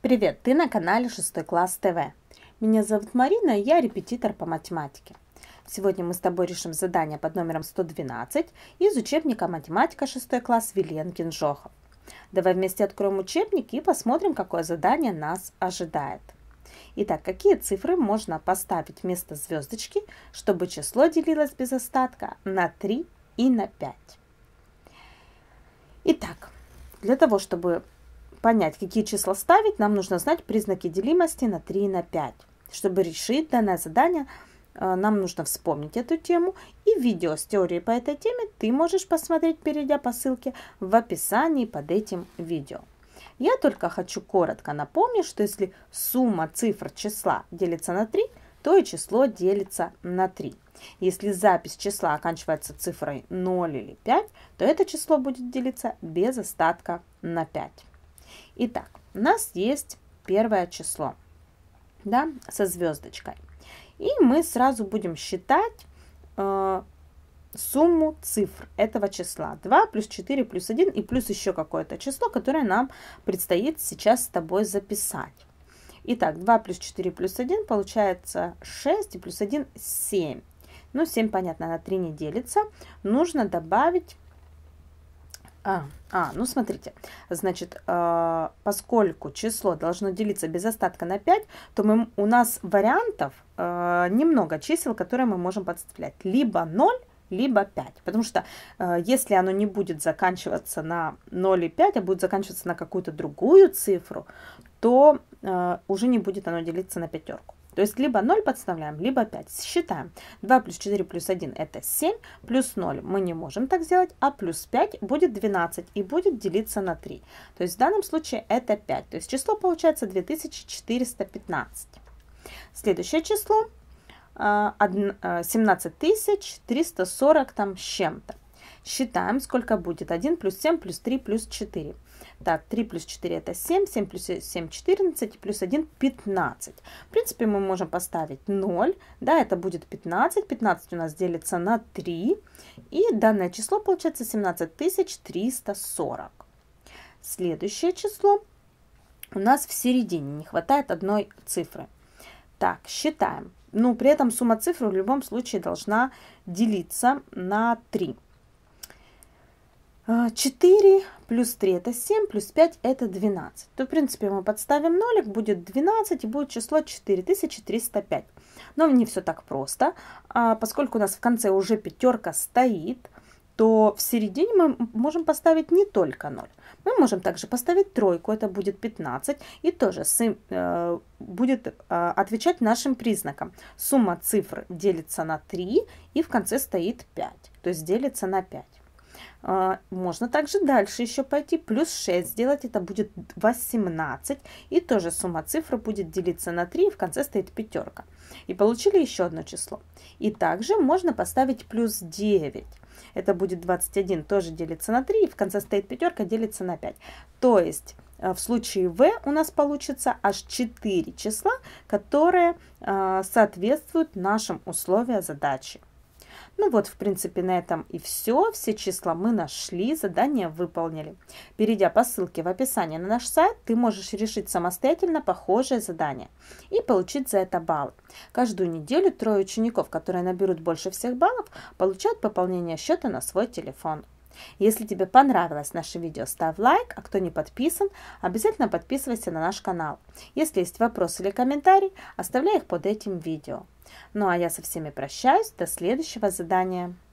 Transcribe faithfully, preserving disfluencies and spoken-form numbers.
Привет, ты на канале шестой класс ТВ. Меня зовут Марина, и я репетитор по математике. Сегодня мы с тобой решим задание под номером сто двенадцать из учебника «Математика шестой класс» Виленкин-Жохов. Давай вместе откроем учебник и посмотрим, какое задание нас ожидает. Итак, какие цифры можно поставить вместо звездочки, чтобы число делилось без остатка на три и на пять? Итак, для того, чтобы понять, какие числа ставить, нам нужно знать признаки делимости на три и на пять. Чтобы решить данное задание, нам нужно вспомнить эту тему, и видео с теорией по этой теме ты можешь посмотреть, перейдя по ссылке в описании под этим видео. Я только хочу коротко напомнить, что если сумма цифр числа делится на три, то и число делится на три. Если запись числа оканчивается цифрой ноль или пять, то это число будет делиться без остатка на пять. Итак, у нас есть первое число, да, со звездочкой. И мы сразу будем считать э, сумму цифр этого числа. два плюс четыре плюс один и плюс еще какое-то число, которое нам предстоит сейчас с тобой записать. Итак, два плюс четыре плюс один получается шесть, и плюс один семь. Ну, семь, понятно, на три не делится. Нужно добавить... А, а, ну смотрите, значит, э, поскольку число должно делиться без остатка на пять, то мы, у нас вариантов э, немного чисел, которые мы можем подставлять. Либо ноль, либо пять. Потому что э, если оно не будет заканчиваться на ноль и пять, а будет заканчиваться на какую-то другую цифру, то э, уже не будет оно делиться на пятерку. То есть либо ноль подставляем, либо пять. Считаем. два плюс четыре плюс один это семь, плюс ноль мы не можем так сделать, а плюс пять будет двенадцать и будет делиться на три. То есть в данном случае это пять. То есть число получается две тысячи четыреста пятнадцать. Следующее число семнадцать тысяч триста сорок там с чем-то. Считаем, сколько будет. один плюс семь плюс три плюс четыре. Так, три плюс четыре это семь, семь плюс семь четырнадцать, плюс один пятнадцать. В принципе, мы можем поставить ноль, да, это будет пятнадцать. пятнадцать у нас делится на три, и данное число получается семнадцать тысяч триста сорок. Следующее число у нас в середине, не хватает одной цифры. Так, считаем. Ну, при этом сумма цифр в любом случае должна делиться на три. четыре плюс три это семь, плюс пять это двенадцать. То, в принципе, мы подставим нолик, будет двенадцать и будет число четыре тысячи триста пять. Но не все так просто. Поскольку у нас в конце уже пятерка стоит, то в середине мы можем поставить не только ноль. Мы можем также поставить тройку, это будет пятнадцать, и тоже э, будет э, отвечать нашим признакам. Сумма цифр делится на три, и в конце стоит пять, то есть делится на пять. Можно также дальше еще пойти, плюс шесть сделать, это будет восемнадцать, и тоже сумма цифр будет делиться на три, и в конце стоит пятерка. И получили еще одно число. И также можно поставить плюс девять, это будет двадцать один, тоже делится на три, и в конце стоит пятерка, делится на пять. То есть в случае В у нас получится аж четыре числа, которые соответствуют нашим условиям задачи. Ну вот, в принципе, на этом и все. Все числа мы нашли, задание выполнили. Перейдя по ссылке в описании на наш сайт, ты можешь решить самостоятельно похожее задание и получить за это баллы. Каждую неделю трое учеников, которые наберут больше всех баллов, получают пополнение счета на свой телефон. Если тебе понравилось наше видео, ставь лайк, а кто не подписан, обязательно подписывайся на наш канал. Если есть вопросы или комментарии, оставляй их под этим видео. Ну а я со всеми прощаюсь, до следующего задания.